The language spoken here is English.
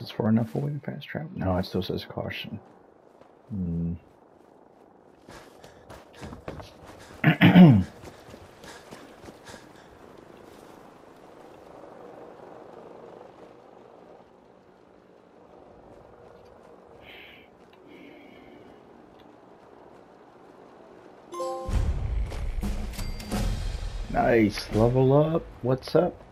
Is far enough away to fast travel? No, it still says caution. Nice, level up. What's up?